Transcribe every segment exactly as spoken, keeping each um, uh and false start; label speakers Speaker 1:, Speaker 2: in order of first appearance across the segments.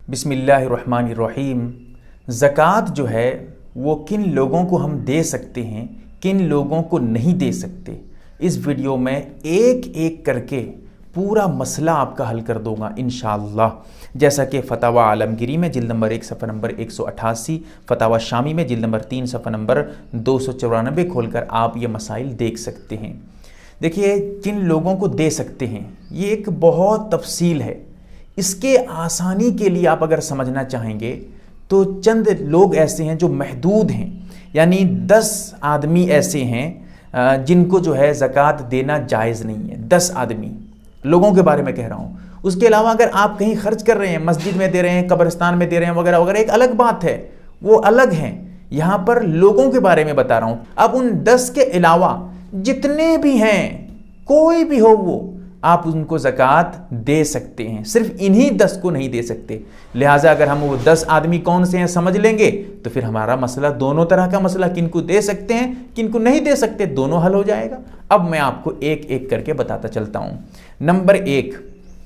Speaker 1: بسم اللہ الرحمن الرحیم۔ زکوٰۃ جو ہے وہ کن لوگوں کو ہم دے سکتے ہیں، کن لوگوں کو نہیں دے سکتے، اس ویڈیو میں ایک ایک کر کے پورا مسئلہ آپ کا حل کر دوں گا انشاءاللہ۔ جیسا کہ فتاوی عالمگیری میں جلد نمبر ایک صفحہ نمبر ایک سو اٹھاسی، فتاوی شامی میں جلد نمبر تین صفحہ نمبر دو سو چورانوے کھول کر آپ یہ مسائل دیکھ سکتے ہیں۔ دیکھیے، کن لوگوں کو دے سکتے ہیں، یہ ایک بہت تفصیل ہے۔ اس کے آسانی کے لیے آپ اگر سمجھنا چاہیں گے تو چند لوگ ایسے ہیں جو محدود ہیں، یعنی دس آدمی ایسے ہیں جن کو جو ہے زکوٰۃ دینا جائز نہیں ہے۔ دس آدمی لوگوں کے بارے میں کہہ رہا ہوں۔ اس کے علاوہ اگر آپ کہیں خرچ کر رہے ہیں، مسجد میں دے رہے ہیں، قبرستان میں دے رہے ہیں وغیرہ وغیرہ، ایک الگ بات ہے، وہ الگ ہیں۔ یہاں پر لوگوں کے بارے میں بتا رہا ہوں۔ اب ان دس کے علاوہ جتنے بھی ہیں، کوئی بھی ہو وہ، آپ ان کو زکوٰۃ دے سکتے ہیں، صرف انہی دس کو نہیں دے سکتے۔ لہٰذا اگر ہم وہ دس آدمی کون سے ہیں سمجھ لیں گے تو پھر ہمارا مسئلہ، دونوں طرح کا مسئلہ، کن کو دے سکتے ہیں کن کو نہیں دے سکتے، دونوں حل ہو جائے گا۔ اب میں آپ کو ایک ایک کر کے بتاتا چلتا ہوں۔ نمبر ایک،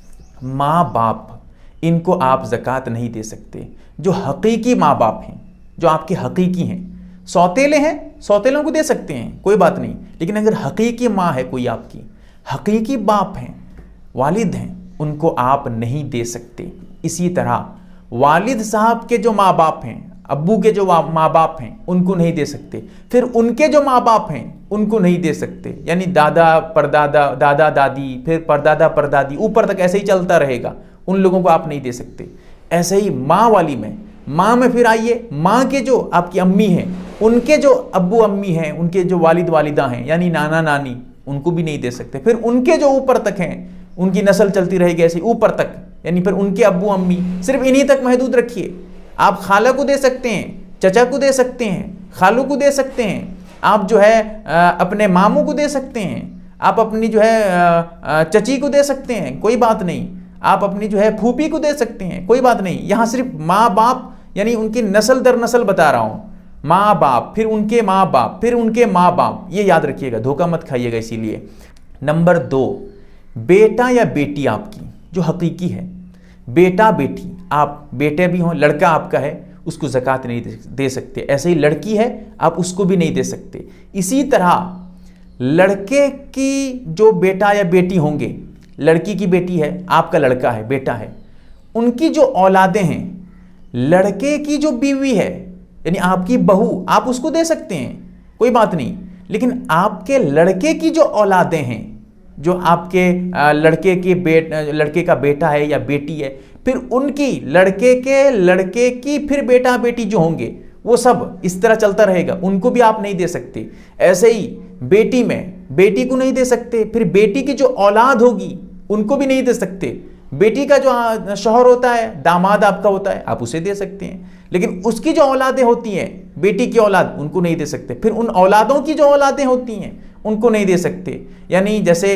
Speaker 1: ماں باپ، ان کو آپ زکوٰۃ نہیں دے سکتے۔ جو حقیقی ماں باپ ہیں، جو آپ کے حقیقی ہیں، سوتیلے ہیں، سوتیلوں کو دے سکتے ہیں، کوئی بات نہیں، لیکن اگر حقیقی ماں ہے کوئی آپ کی، حقیقی باپ ہیں، والد ہیں، ان کو آپ نہیں دے سکتے۔ اسی طرح والد صاحب کے جو ماں باپ ہیں، ابو کے جو ماں باپ ہیں، ان کو نہیں دے سکتے۔ پھر ان کے جو ماں باپ ہیں ان کو نہیں دے سکتے، یعنی دادا پردادا، دادا دادی، پھر پردادا پردادی، اوپر تک ایسے ہی چلتا رہے گا، ان لوگوں کو آپ نہیں دے سکتے۔ ایسے ہی ماں والی میں، ماں میں پھر آئیے، ماں کے جو آپ کی امی ہیں، ان کے جو ابو امی ہیں، ان کے جو والد والدہ ہیں، یعنی نانا نانی، ان کو بھی نہیں دے سکتے۔ پھر ان کے جو اوپر تک ہیں، ان کی نسل چلتی رہے گی ایسے اوپر تک، یعنی پھر ان کے ابو امی، صرف انہی تک محدود رکھیے۔ آپ خالہ کو دے سکتے ہیں، چچا کو دے سکتے ہیں، خالو کو دے سکتے ہیں، آپ جو ہے اپنے ماموں کو دے سکتے ہیں، آپ اپنی جو ہے چچی کو دے سکتے ہیں، کوئی بات نہیں، آپ اپنی جو ہے پھوپھی کو دے سکتے ہیں، کوئی بات نہیں۔ یہاں صرف ماں باپ، یعنی ان کی نسل در نسل بتا رہا ہوں، ماں باپ، پھر ان کے ماں باپ، پھر ان کے ماں باپ، یہ یاد رکھیے گا، دھوکہ مت کھائیے گا۔ اسی لیے نمبر دو، بیٹا یا بیٹی آپ کی جو حقیقی ہے، بیٹا بیٹی، آپ بیٹے بھی ہوں، لڑکا آپ کا ہے، اس کو زکوٰۃ نہیں دے سکتے۔ ایسے ہی لڑکی ہے، آپ اس کو بھی نہیں دے سکتے۔ اسی طرح لڑکے کی جو بیٹا یا بیٹی ہوں گے، لڑکی کی بیٹی ہے، آپ کا لڑکا ہے، بیٹا ہے، ان کی جو اولادیں ہیں، لڑکے کی جو بیوی ہے، یعنی آپ کی بہو، آپ اس کو دے سکتے ہیں، کوئی بات نہیں، لیکن آپ کے لڑکے کی جو اولادیں ہیں، جو آپ کے لڑکے کے بیٹ لڑکے کا بیٹا ہے یا بیٹی ہے، پھر ان کی، لڑکے کے لڑکے کی پھر بیٹا بیٹی جو ہوں گے، وہ سب اس طرح چلتا رہے گا، ان کو بھی آپ نہیں دے سکتے۔ ایسے ہی بیٹی میں، بیٹی کو نہیں دے سکتے، پھر بیٹی کی جو اولاد ہوگی ان کو بھی نہیں دے سکتے۔ بیٹی کا جو شوہر ہوتا ہے، داماد آپ کا ہوتا ہے، آپ اسے دے سکتے ہیں، لیکن اس کی جو اولادیں ہوتی ہیں، بیٹی کی اولاد، ان کو نہیں دے سکتے۔ پھر ان اولادوں کی جو اولادیں ہوتی ہیں ان کو نہیں دے سکتے، یعنی جیسے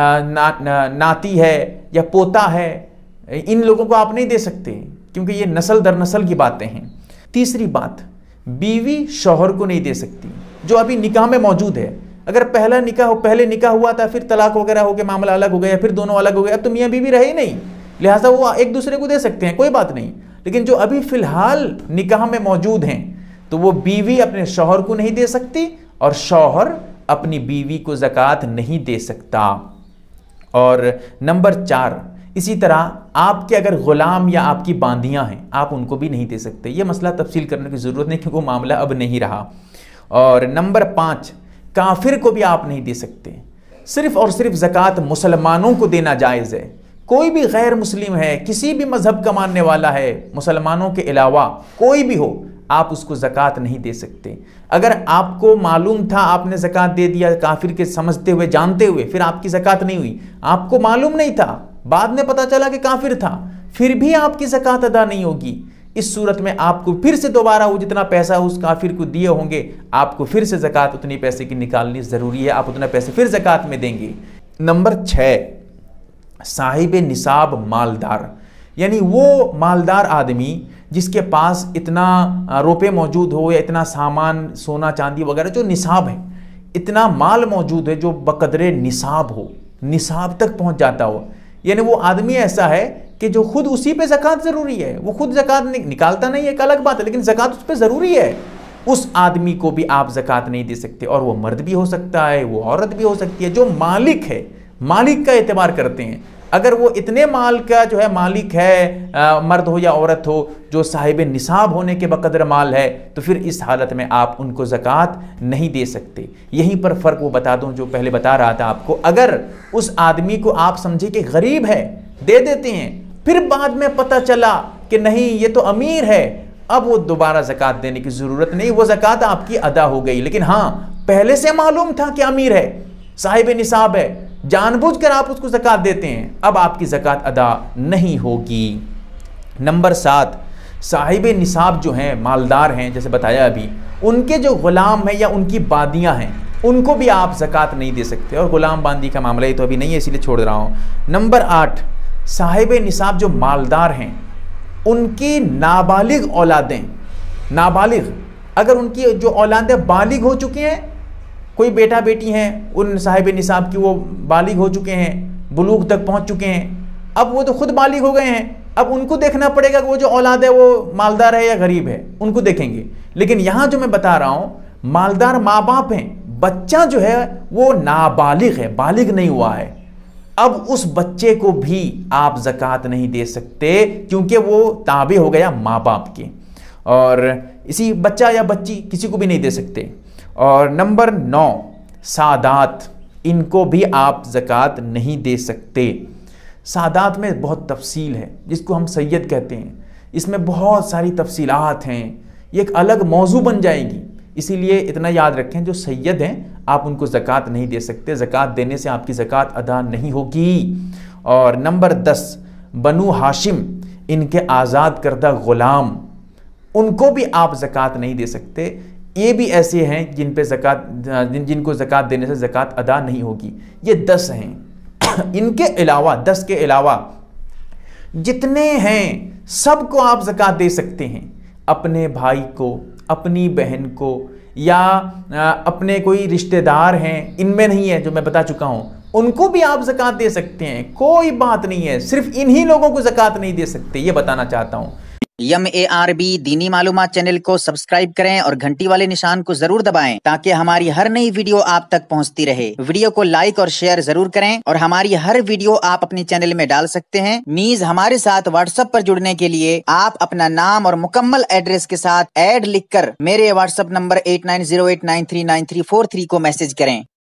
Speaker 1: ناتی ہے یا پوتا ہے، ان لوگوں کو آپ نہیں دے سکتے، کیونکہ یہ نسل در نسل کی باتیں ہیں۔ تیسری بات، بیوی شوہر کو نہیں دے سکتی، جو ابھی نکاح میں موجود ہے۔ اگر پہلا نکاح پہلے نکاح ہوا تھا، پھر طلاق وغیرہ ہو کے معاملہ الگ ہو گیا، پھر دونوں الگ ہو گئے، اب تو میاں بیوی رہے ہی نہیں، لہٰذا وہ ایک دوسرے کو دے سکتے ہیں، کوئی بات نہیں۔ لیکن جو ابھی فی الحال نکاح میں موجود ہیں، تو وہ بیوی اپنے شوہر کو نہیں دے سکتی، اور شوہر اپنی بیوی کو زکوٰۃ نہیں دے سکتا۔ اور نمبر چار، اسی طرح آپ کے اگر غلام یا آپ کی باندیاں ہیں، آپ ان کو بھی نہیں دے سکتے۔ یہ مسئلہ تفصیل کرنے کی ضرورت نہیں، کیونکہ وہ معاملہ اب نہیں رہا۔ اور نمبر پانچ، کافر کو بھی آپ نہیں دے سکتے۔ صرف اور صرف زکوٰۃ مسلمانوں کو دینا جائز ہے۔ کوئی بھی غیر مسلم ہے، کسی بھی مذہب کا ماننے والا ہے، مسلمانوں کے علاوہ کوئی بھی ہو، آپ اس کو زکوٰۃ نہیں دے سکتے۔ اگر آپ کو معلوم تھا، آپ نے زکوٰۃ دے دیا کافر کے سمجھتے ہوئے، جانتے ہوئے، پھر آپ کی زکوٰۃ نہیں ہوئی، آپ کو معلوم نہیں تھا، بعد میں پتہ چلا کہ کافر تھا، پھر بھی آپ کی زکوٰۃ ادا نہیں ہوگی۔ اس صورت میں آپ کو پھر سے دوبارہ وہ جتنا پیسہ اس کافر کو دیے ہوں گے، آپ کو پھر سے زکوٰۃ اتنی پیسے کی نکالنی ضروری ہے، آپ اتنا پیسے پھر زکوٰۃ میں دیں گے۔ نمبر چھ، صاحب نصاب مالدار، یعنی وہ مالدار آدمی جس کے پاس اتنا روپے موجود ہو یا اتنا سامان، سونا چاندی وغیرہ، جو نصاب ہے، اتنا مال موجود ہے جو بقدر نصاب ہو، نصاب تک پہنچ جاتا ہو، یعنی وہ آدمی ایسا ہے کہ جو خود اسی پہ زکوٰۃ ضروری ہے، وہ خود زکوٰۃ نکالتا نہیں ہے ایک الگ بات ہے، لیکن زکوٰۃ اس پہ ضروری ہے، اس آدمی کو بھی آپ زکوٰۃ نہیں دے سکتے، اور وہ مرد بھی ہو سکتا ہے، وہ عورت بھی ہو سکتی ہے، جو مالک ہے، مالک کا اعتبار کرتے ہیں۔ اگر وہ اتنے مال کا جو ہے مالک ہے، مرد ہو یا عورت ہو، جو صاحب نصاب ہونے کے بقدر مال ہے، تو پھر اس حالت میں آپ ان کو زکوٰۃ نہیں دے سکتے۔ یہیں پر فرق وہ بتا دوں جو پہلے بتا رہا تھا آپ کو، اگر اس آدمی کو آپ سمجھے کہ غریب ہے، دے دیتے ہیں، پھر بعد میں پتہ چلا کہ نہیں یہ تو امیر ہے، اب وہ دوبارہ زکوٰۃ دینے کی ضرورت نہیں، وہ زکوٰۃ آپ کی ادا ہو گئی۔ لیکن ہاں پہلے سے معلوم تھا کہ امیر ہے، صاحب نصاب ہے، جان بوجھ کر آپ اس کو زکوٰۃ دیتے ہیں، اب آپ کی زکوٰۃ ادا نہیں ہوگی۔ نمبر سات، صاحب نصاب جو ہیں، مالدار ہیں، جیسے بتایا ابھی، ان کے جو غلام ہیں یا ان کی باندیاں ہیں، ان کو بھی آپ زکوٰۃ نہیں دے سکتے، اور غلام باندی کا معاملہ یہ تو ابھی نہیں ہے اسی لیے چھوڑ رہا ہوں۔ نمبر آٹھ، صاحب نصاب جو مالدار ہیں، ان کی نابالغ اولادیں، نابالغ اگر ان کی جو اولادیں بالغ ہو چکے ہیں، کوئی بیٹا بیٹی ہیں ان صاحب نصاب کی، وہ بالغ ہو چکے ہیں، بلوغ تک پہنچ چکے ہیں، اب وہ تو خود بالغ ہو گئے ہیں، اب ان کو دیکھنا پڑے گا کہ وہ جو اولاد ہے وہ مالدار ہے یا غریب ہے، ان کو دیکھیں گے۔ لیکن یہاں جو میں بتا رہا ہوں، مالدار ماں باپ ہیں، بچہ جو ہے وہ نابالغ ہے، بالغ نہیں ہوا ہے، اب اس بچے کو بھی آپ زکوٰۃ نہیں دے سکتے، کیونکہ وہ تابع ہو گیا ماں باپ کے، اور اسی بچہ یا بچی کسی کو بھی نہیں دے سکتے۔ اور نمبر نو، سادات، ان کو بھی آپ زکوٰۃ نہیں دے سکتے۔ سادات میں بہت تفصیل ہے، جس کو ہم سید کہتے ہیں، اس میں بہت ساری تفصیلات ہیں، یہ ایک الگ موضوع بن جائے گی، اسی لیے اتنا یاد رکھیں جو سید ہیں آپ ان کو زکوٰۃ نہیں دے سکتے، زکوٰۃ دینے سے آپ کی زکوٰۃ ادا نہیں ہوگی۔ اور نمبر دس، بنو ہاشم، ان کے آزاد کردہ غلام، ان کو بھی آپ زکوٰۃ نہیں دے سکتے، یہ بھی ایسے ہیں جن پہ زکوٰۃ جن جن کو زکوٰۃ دینے سے زکوٰۃ ادا نہیں ہوگی۔ یہ دس ہیں، ان کے علاوہ دس کے علاوہ جتنے ہیں سب کو آپ زکوٰۃ دے سکتے ہیں، اپنے بھائی کو، اپنی بہن کو، یا اپنے کوئی رشتہ دار ہیں، ان میں نہیں ہے جو میں بتا چکا ہوں، ان کو بھی آپ زکوٰۃ دے سکتے ہیں، کوئی بات نہیں ہے، صرف انہی لوگوں کو زکوٰۃ نہیں دے سکتے، یہ بتانا چاہتا ہوں۔
Speaker 2: یم اے آر بی دینی معلومات چینل کو سبسکرائب کریں اور گھنٹی والے نشان کو ضرور دبائیں تاکہ ہماری ہر نئی ویڈیو آپ تک پہنچتی رہے۔ ویڈیو کو لائک اور شیئر ضرور کریں، اور ہماری ہر ویڈیو آپ اپنی چینل میں ڈال سکتے ہیں۔ نیز ہمارے ساتھ واٹس ایپ پر جڑنے کے لیے آپ اپنا نام اور مکمل ایڈریس کے ساتھ ایڈ لکھ کر میرے WhatsApp number eight nine zero eight nine three nine three four three کو میسج کریں۔